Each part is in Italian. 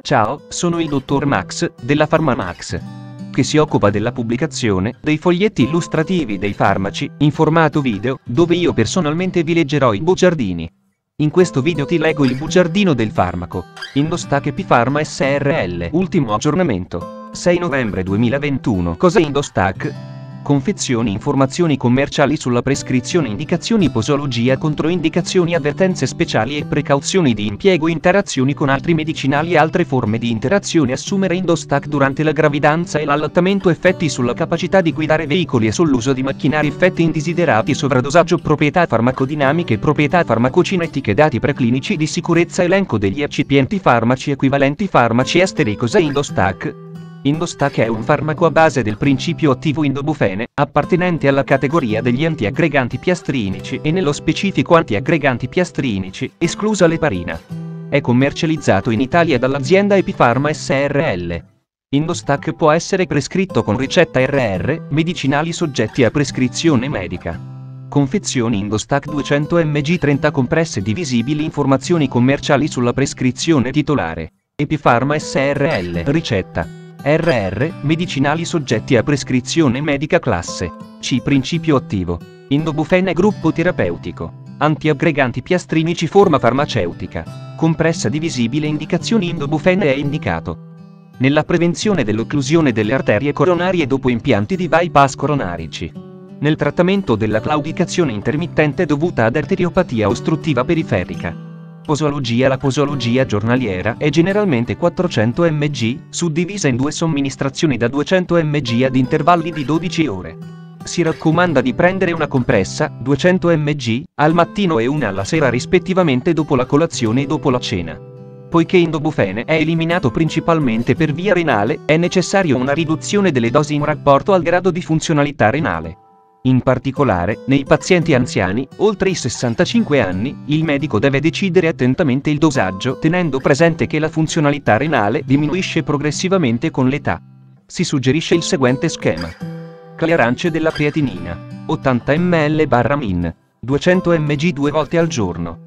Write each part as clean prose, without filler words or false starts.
Ciao, sono il dottor Max, della PharmaMax, che si occupa della pubblicazione dei foglietti illustrativi dei farmaci, in formato video, dove io personalmente vi leggerò i bugiardini. In questo video ti leggo il bugiardino del farmaco Indostac Epifarma SRL. Ultimo aggiornamento, 6 novembre 2021. Cos'è Indostac? Confezioni, informazioni commerciali sulla prescrizione, indicazioni, posologia, controindicazioni, avvertenze speciali e precauzioni di impiego, interazioni con altri medicinali e altre forme di interazione. Assumere Indostac durante la gravidanza e l'allattamento, effetti sulla capacità di guidare veicoli e sull'uso di macchinari, effetti indesiderati, sovradosaggio, proprietà farmacodinamiche, proprietà farmacocinetiche, dati preclinici di sicurezza, elenco degli eccipienti farmaci, equivalenti farmaci esteri. Cos'è Indostac? Indostac è un farmaco a base del principio attivo indobufene, appartenente alla categoria degli antiaggreganti piastrinici e nello specifico antiaggreganti piastrinici, esclusa l'eparina. È commercializzato in Italia dall'azienda Epifarma SRL. Indostac può essere prescritto con ricetta RR, medicinali soggetti a prescrizione medica. Confezioni Indostac 200 mg 30 compresse divisibili. Informazioni commerciali sulla prescrizione titolare. Epifarma SRL. Ricetta RR, medicinali soggetti a prescrizione medica classe C. Principio attivo indobufene, gruppo terapeutico, antiaggreganti piastrinici, forma farmaceutica, compressa divisibile. Indicazioni: indobufene è indicato nella prevenzione dell'occlusione delle arterie coronarie dopo impianti di bypass coronarici, nel trattamento della claudicazione intermittente dovuta ad arteriopatia ostruttiva periferica. Posologia: la posologia giornaliera è generalmente 400 mg, suddivisa in due somministrazioni da 200 mg ad intervalli di 12 ore. Si raccomanda di prendere una compressa, 200 mg, al mattino e una alla sera rispettivamente dopo la colazione e dopo la cena. Poiché indobufene è eliminato principalmente per via renale, è necessario una riduzione delle dosi in rapporto al grado di funzionalità renale. In particolare, nei pazienti anziani, oltre i 65 anni, il medico deve decidere attentamente il dosaggio, tenendo presente che la funzionalità renale diminuisce progressivamente con l'età. Si suggerisce il seguente schema. Clearance della creatinina: 80 ml/min, 200 mg 2 volte al giorno.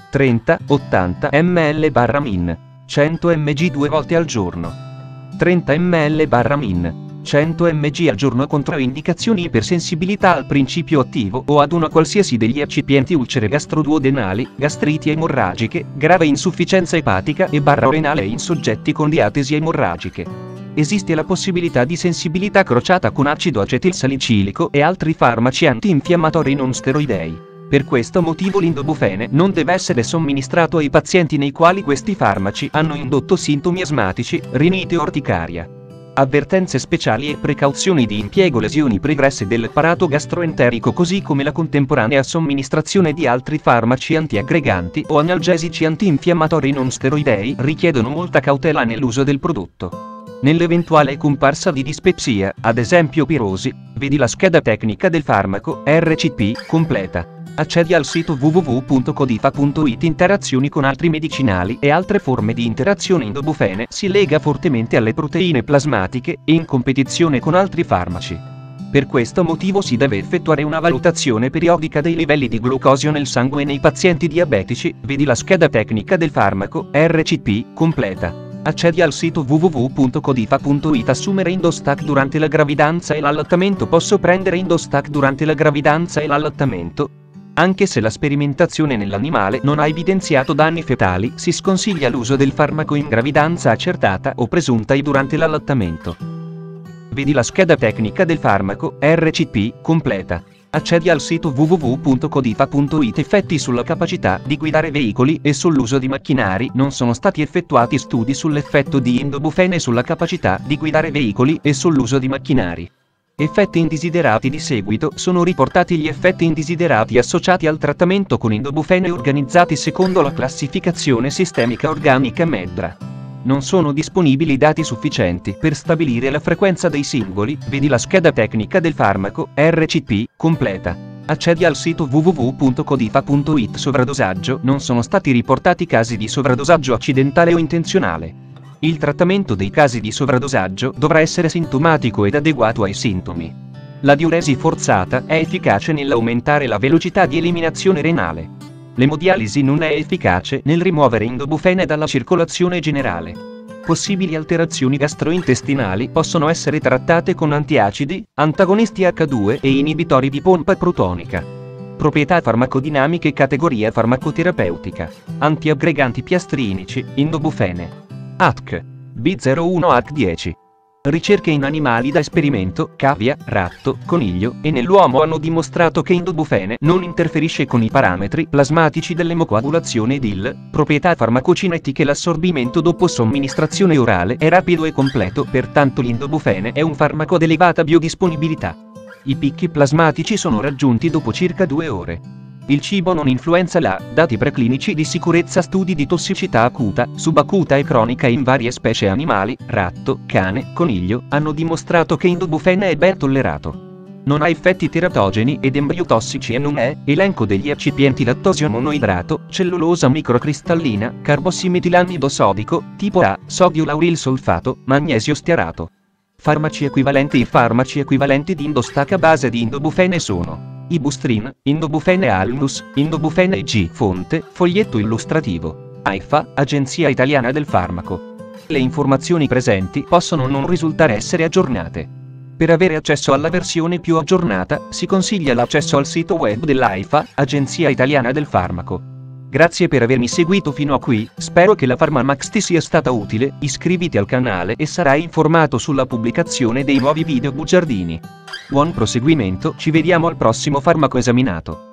30-80 ml/min, 100 mg 2 volte al giorno. 30 ml/min, 100 mg al giorno. Controindicazioni: ipersensibilità al principio attivo o ad una qualsiasi degli eccipienti, ulcere gastroduodenali, gastriti emorragiche, grave insufficienza epatica e renale in soggetti con diatesi emorragiche. Esiste la possibilità di sensibilità crociata con acido acetilsalicilico e altri farmaci antinfiammatori non steroidei. Per questo motivo l'indobufene non deve essere somministrato ai pazienti nei quali questi farmaci hanno indotto sintomi asmatici, rinite o orticaria. Avvertenze speciali e precauzioni di impiego: lesioni pregresse dell'apparato gastroenterico, così come la contemporanea somministrazione di altri farmaci antiaggreganti o analgesici antinfiammatori non steroidei richiedono molta cautela nell'uso del prodotto. Nell'eventuale comparsa di dispepsia, ad esempio pirosi, vedi la scheda tecnica del farmaco RCP completa. Accedi al sito www.codifa.it. Interazioni con altri medicinali e altre forme di interazione. Indobufene si lega fortemente alle proteine plasmatiche e in competizione con altri farmaci. Per questo motivo si deve effettuare una valutazione periodica dei livelli di glucosio nel sangue nei pazienti diabetici, vedi la scheda tecnica del farmaco RCP completa. Accedi al sito www.codifa.it. Assumere Indostac durante la gravidanza e l'allattamento. Posso prendere Indostac durante la gravidanza e l'allattamento? Anche se la sperimentazione nell'animale non ha evidenziato danni fetali, si sconsiglia l'uso del farmaco in gravidanza accertata o presunta e durante l'allattamento. Vedi la scheda tecnica del farmaco RCP completa. Accedi al sito www.codifa.it. Effetti sulla capacità di guidare veicoli e sull'uso di macchinari. Non sono stati effettuati studi sull'effetto di indobufene sulla capacità di guidare veicoli e sull'uso di macchinari. Effetti indesiderati: di seguito sono riportati gli effetti indesiderati associati al trattamento con indobufene organizzati secondo la classificazione sistemica organica MEDRA. Non sono disponibili dati sufficienti per stabilire la frequenza dei singoli, vedi la scheda tecnica del farmaco RCP completa. Accedi al sito www.codifa.it. Sovradosaggio: non sono stati riportati casi di sovradosaggio accidentale o intenzionale. Il trattamento dei casi di sovradosaggio dovrà essere sintomatico ed adeguato ai sintomi. La diuresi forzata è efficace nell'aumentare la velocità di eliminazione renale. L'emodialisi non è efficace nel rimuovere indobufene dalla circolazione generale. Possibili alterazioni gastrointestinali possono essere trattate con antiacidi, antagonisti H2 e inibitori di pompa protonica. Proprietà farmacodinamiche categoria farmacoterapeutica. Antiaggreganti piastrinici, indobufene. ATC. B01H10. Ricerche in animali da esperimento, cavia, ratto, coniglio e nell'uomo hanno dimostrato che indobufene non interferisce con i parametri plasmatici dell'emocoagulazione ed il proprietà farmacocinetiche. L'assorbimento dopo somministrazione orale è rapido e completo, pertanto l'indobufene è un farmaco ad elevata biodisponibilità. I picchi plasmatici sono raggiunti dopo circa 2 ore. Il cibo non influenza la dati preclinici di sicurezza. Studi di tossicità acuta, subacuta e cronica in varie specie animali, ratto, cane, coniglio, hanno dimostrato che indobufene è ben tollerato. Non ha effetti teratogeni ed embriotossici e non è elenco degli eccipienti lattosio monoidrato, cellulosa microcristallina, carbossimetilamido sodico, tipo A, sodio lauril solfato, magnesio stearato. Farmaci equivalenti. I farmaci equivalenti di Indostat a base di indobufene sono Ibustrin, Indobufene Almus, Indobufene G. Fonte, foglietto illustrativo. AIFA, Agenzia Italiana del Farmaco. Le informazioni presenti possono non risultare essere aggiornate. Per avere accesso alla versione più aggiornata, si consiglia l'accesso al sito web dell'AIFA, Agenzia Italiana del Farmaco. Grazie per avermi seguito fino a qui, spero che la PharmaMax ti sia stata utile. Iscriviti al canale e sarai informato sulla pubblicazione dei nuovi video bugiardini. Buon proseguimento, ci vediamo al prossimo farmaco esaminato.